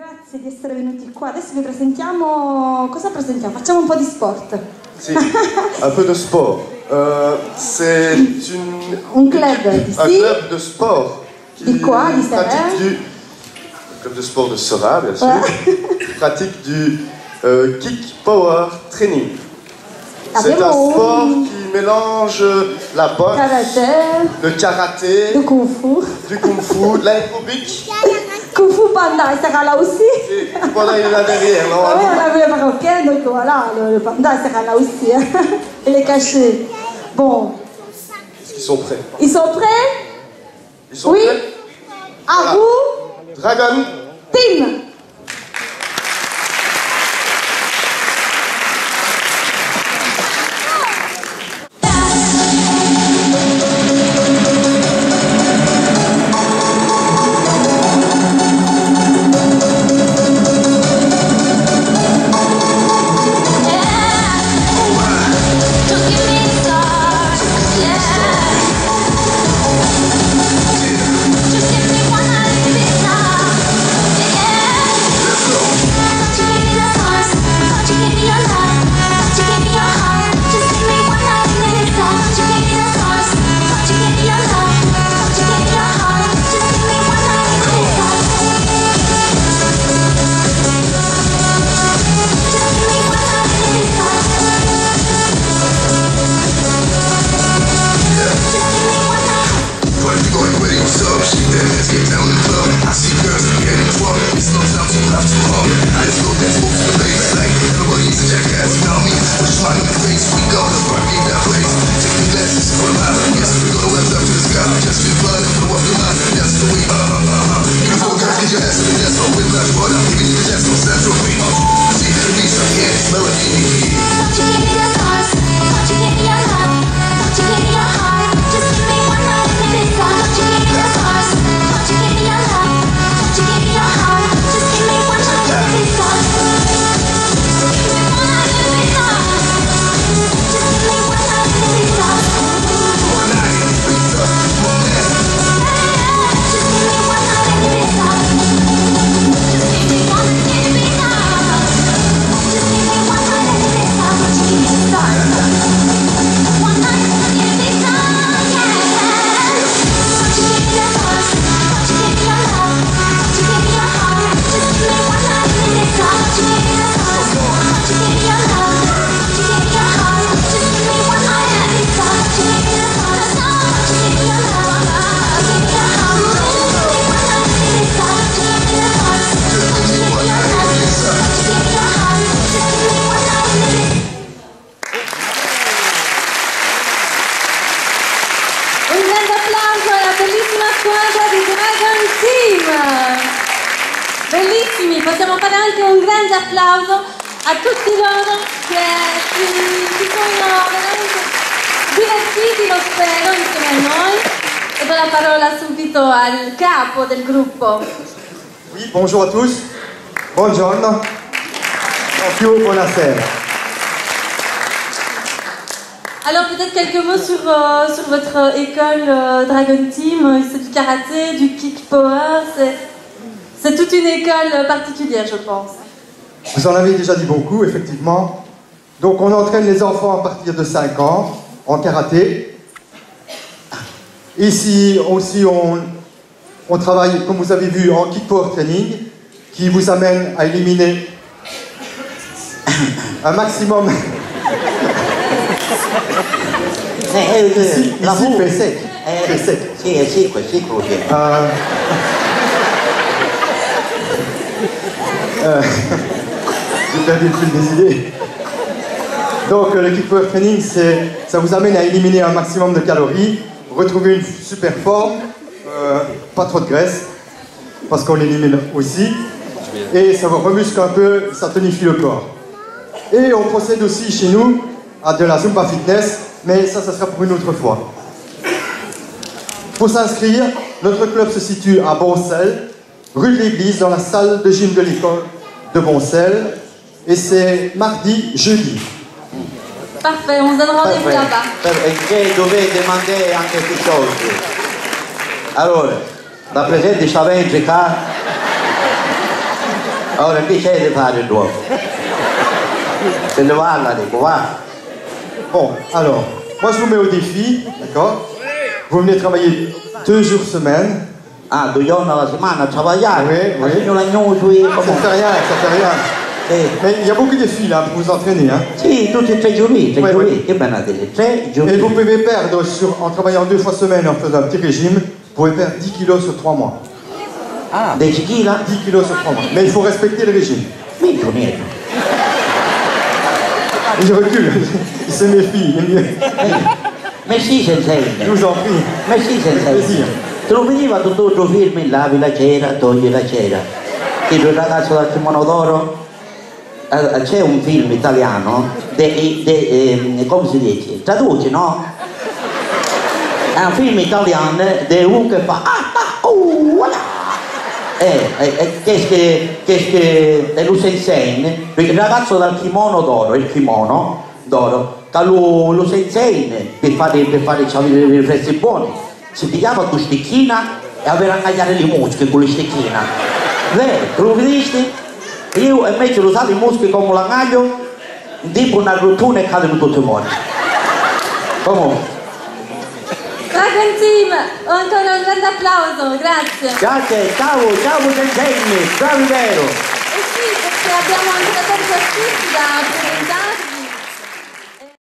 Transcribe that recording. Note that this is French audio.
Grazie di essere venuti qua. Adesso vi presentiamo... Cosa presentiamo? Facciamo un po' di sport. Si, un peu de sport. C'est un club d'ici. Un club de sport. Di qua, di pratique du club de sport de Sora, bien sûr. Qui pratique du kick power training. C'est un sport qui mélange la boxe, le karaté, du kung fu, de l'aérobic. Kung Fu Panda, il sera là aussi. Et voilà, il est là derrière. Non, oui, on a vu le Marocain, donc voilà, le panda sera là aussi. Il est caché. Bon. Est-ce qu'ils sont prêts? Ils sont prêts? Ils sont prêts? À vous. Dragon Team. Bellissimi, possiamo fare anche un grande applauso a tutti loro che si sono veramente divertiti, lo spero, insieme a noi. E do la parola subito al capo del gruppo. Oui, bonjour à tous. Buongiorno. Buonasera. Alors peut-être quelques mots sur votre école Dragon Team. C'est du karaté, du kick power, c'est toute une école particulière, je pense. Vous en avez déjà dit beaucoup, effectivement. Donc on entraîne les enfants à partir de 5 ans en karaté. Ici aussi on travaille, comme vous avez vu, en kick power training, qui vous amène à éliminer un maximum. Ici, il fait sec. C'est sec. J'ai perdu le fil des idées. Donc le kick power training, ça vous amène à éliminer un maximum de calories, retrouver une super forme, pas trop de graisse, parce qu'on l'élimine aussi, et ça vous remuscle un peu, ça tonifie le corps. Et on procède aussi chez nous à de la Zumba Fitness, mais ça sera pour une autre fois. Pour s'inscrire, notre club se situe à Boncel, rue de l'Église, dans la salle de gym de l'école de Boncel, et c'est mardi, jeudi. Parfait, on se donne rendez-vous là-bas. Perché dovete mandare anche questi soldi. Allora, da presente ci avete qua Ora che c'è da fare dopo? Se ne va là, dico, va. Bon, alors, moi je vous mets au défi, d'accord? Vous venez travailler 2 jours semaine. Ah, 2 giorni alla settimana a lavorare? Oui, Ma oui. signora Agnosi, Ça fait rien, ça fait rien. Sì. Mais il y a beaucoup de filles là pour vous entraîner. Hein. Sì, tutti e 3 giorni, 3 Ouais, giorni, ouais. che bella dire, 3 Et giorni. vous pouvez perdre, en travaillant 2 fois semaine, en faisant un petit régime, vous pouvez perdre 10 kilos sur 3 mois. Ah, 10 kg? 10 kilos sur 3 mois. Mais il faut respecter le régime. Minchia, niente. Et je recule, c'est mes filles, il est mieux. Messi sensei. Je vous en prie. Messi Avec sensei. plaisir. Te lo veniva tutto il film, lavi la cera, togli la cera. Il ragazzo dal kimono d'oro. C'è un film italiano, come si dice? Traduce, no? È un film italiano di uno che fa voilà. Che è lo sensei, il ragazzo dal kimono d'oro, il kimono d'oro, che lo sensei per fare i riflessi buoni, si pigliava con stecchina e aveva ingagliare le mosche con le stecchina. Vero, te lo vedisti? Io invece lo usato i muschi come l'angaglio, tipo una rottura e cadono tutti morti. Comunque. Dragon Team, ancora un grande applauso, grazie. Grazie, ciao sensei, bravi vero. E sì, perché abbiamo anche tanti artisti da presentare.